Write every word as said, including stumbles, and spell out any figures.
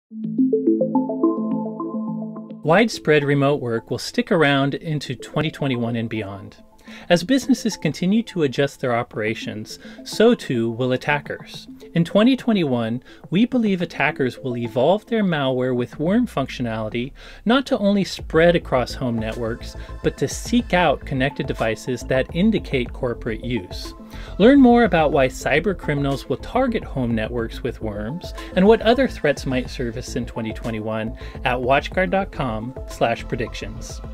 Widespread remote work will stick around into twenty twenty-one and beyond. As businesses continue to adjust their operations, so too will attackers. In twenty twenty-one, we believe attackers will evolve their malware with worm functionality not to only spread across home networks, but to seek out connected devices that indicate corporate use. Learn more about why cyber criminals will target home networks with worms and what other threats might surface in twenty twenty-one at watchguard dot com slash predictions.